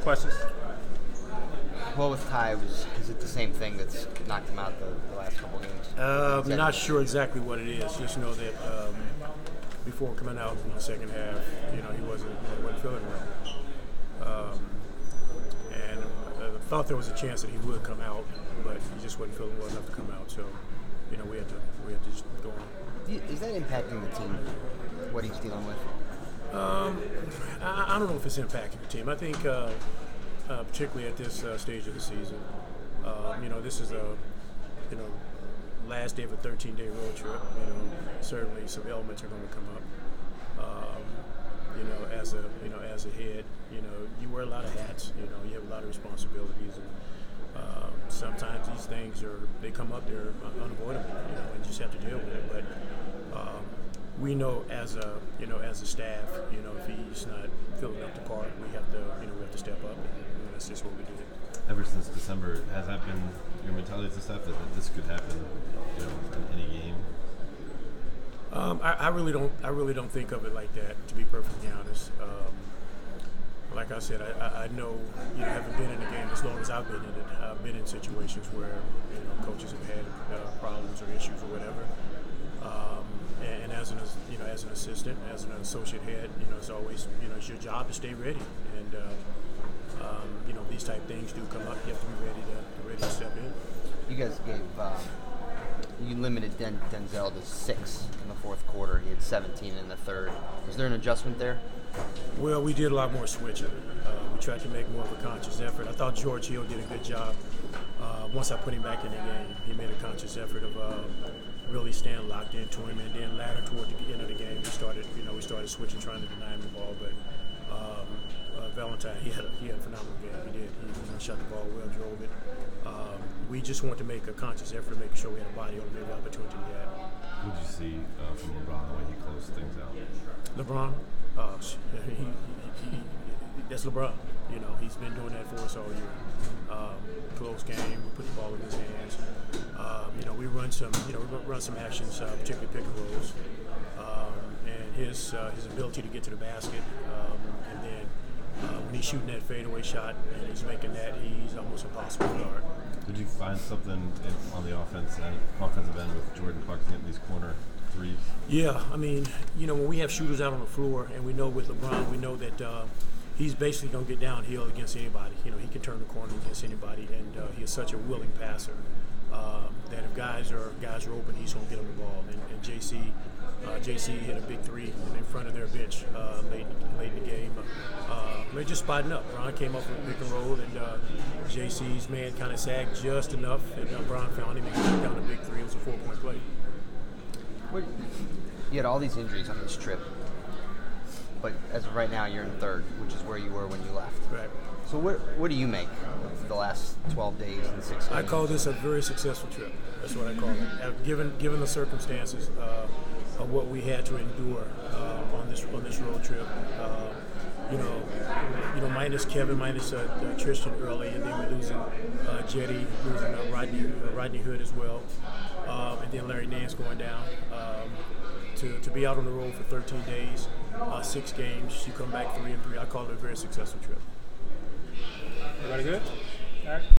questions? Well, with Ty, is it the same thing that's knocked him out the last couple games? I'm not sure exactly what it is. Just know that before coming out in the second half, he wasn't feeling well. And I thought there was a chance that he would come out, but he just wasn't feeling well enough to come out. So, we had to just go on. Is that impacting the team, what he's dealing with? I don't know if it's impacting the team. I think, particularly at this stage of the season, this is a, last day of a 13-day road trip. Certainly some elements are going to come up. As a head, you wear a lot of hats. You have a lot of responsibilities, and sometimes these things they come up. They're unavoidable. And you just have to deal with it. But we know as a staff, if he's not filling up the part, we have to step up, and that's just what we do. Ever since December, has that been your mentality as a staff that this could happen, in any game? I really don't think of it like that, to be perfectly honest. Like I said, I know, having been in the game as long as I've been in it, I've been in situations where coaches have had problems or issues or whatever. And as an assistant, as an associate head, it's always it's your job to stay ready. And these type things do come up. You have to be ready to step in. You guys gave you limited Denzel to 6 in the fourth quarter. He had 17 in the third. Was there an adjustment there? Well, we did a lot more switching. We tried to make more of a conscious effort. I thought George Hill did a good job. Once I put him back in the game, he made a conscious effort of really staying locked into him, and then later toward the end of the game, we started switching, trying to deny him the ball. But Valentine, he had a phenomenal game. He did. He shot the ball well, drove it. We just wanted to make a conscious effort to make sure we had a body on every opportunity we had. What did you see from LeBron the way he closed things out? LeBron, that's LeBron. He's been doing that for us all year. Close game, we put the ball in his hands. We run some actions, particularly pick and rolls, and his ability to get to the basket, and then when he's shooting that fadeaway shot and he's making that, he's almost impossible to guard. Did you find something on the offensive end with Jordan Clarkson getting these corner threes? Yeah, when we have shooters out on the floor, and we know with LeBron, we know that he's basically going to get downhill against anybody. He can turn the corner against anybody, and he is such a willing passer that if guys are open, he's going to get them the ball. And JC hit a big three in front of their bench late in the game. They're just spotting up. Bron came up with a pick and roll, and JC's man kind of sagged just enough, and Bron found him and he took down a big three. It was a 4-point play. You had all these injuries on this trip, but as of right now, you're in third, which is where you were when you left. Right. So what do you make of the last 12 days and 6 games? I call this a very successful trip. That's what I call it. Given the circumstances of what we had to endure on this road trip, minus Kevin, minus Tristan early, and then we're losing Jetty, losing Rodney Hood as well, and then Larry Nance going down. To be out on the road for 13 days, 6 games, you come back 3-3. I call it a very successful trip. Everybody good? All right.